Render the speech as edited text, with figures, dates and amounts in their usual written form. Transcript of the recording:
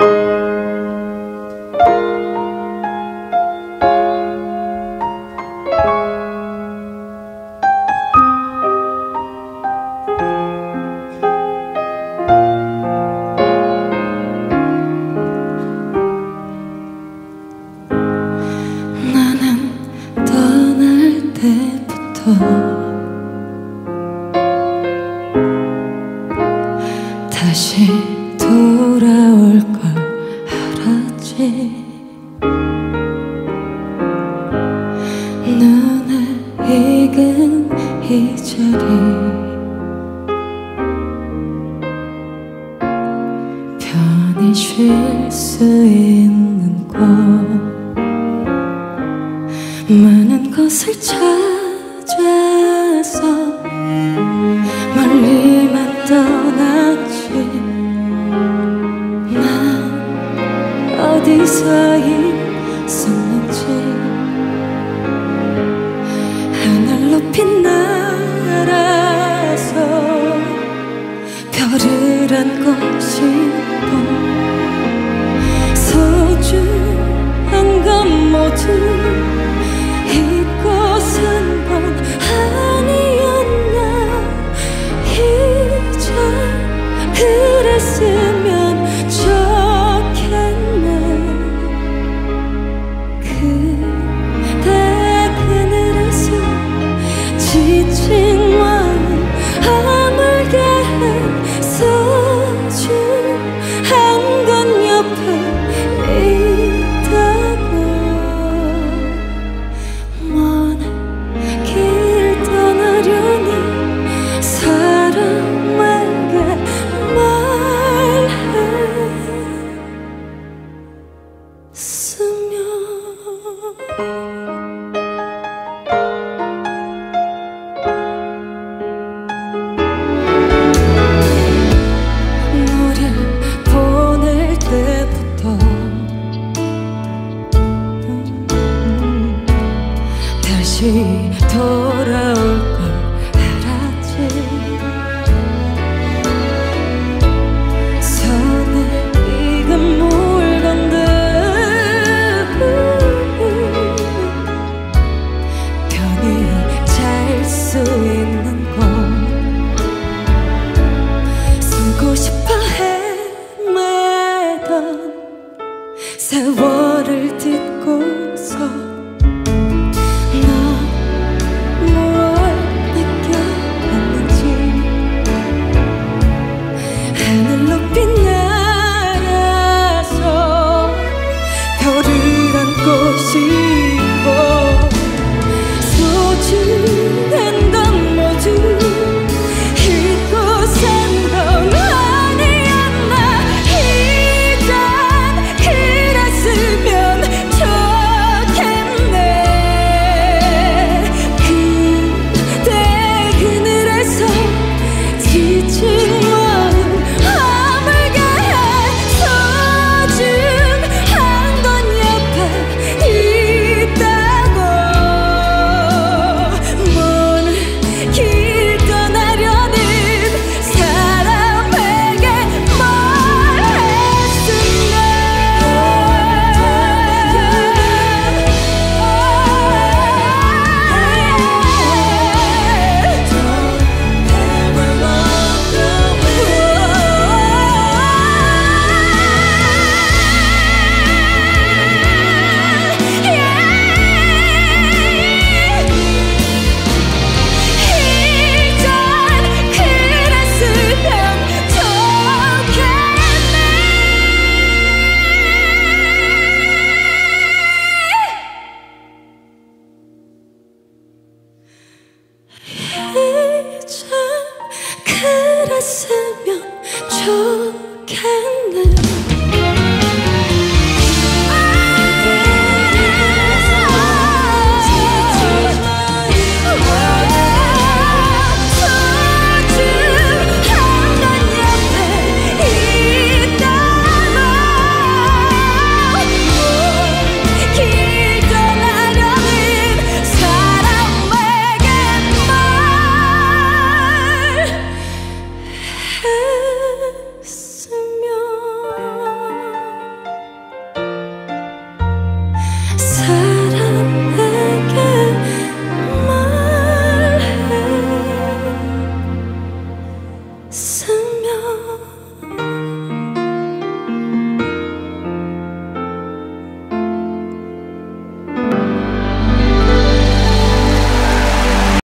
다시 돌아올 걸 알았지. 눈에 익은 이 자리 편히 쉴 수 있는 곳, 많은 것을 찾아서 멀리만 떠났지. 난 어디서 있었는지 하늘 높이 날아서 별을 안고 싶어. 소중한 건 모두 잊고 산 건 아니었나. 이제 그랬으면 좋겠네. 그대 그늘에서 지친 마음 아물게 해. 소중한 건 옆에 있다고. 먼 길 떠나려니 사람에게 말했으면. 너를 보낼 때부터 다시 돌아올 걸 알았지. 손에 익은 물건들 편히 잘 수 있는 곳, 숨고 싶어 헤매던 세월을 딛고서 너 무엇 느꼈는지 하늘 높이 날아서 별을 안고 싶어. 소중한 건 모두 잊고 산 건 아니었나. 이젠 그랬으면 좋겠네. 그대 그늘에서 지친 마음 아물게 해. 소중한 건 옆에 있다고. 먼 길 떠나려는 사람에게 그랬으면 좋겠네. 했으면 사랑해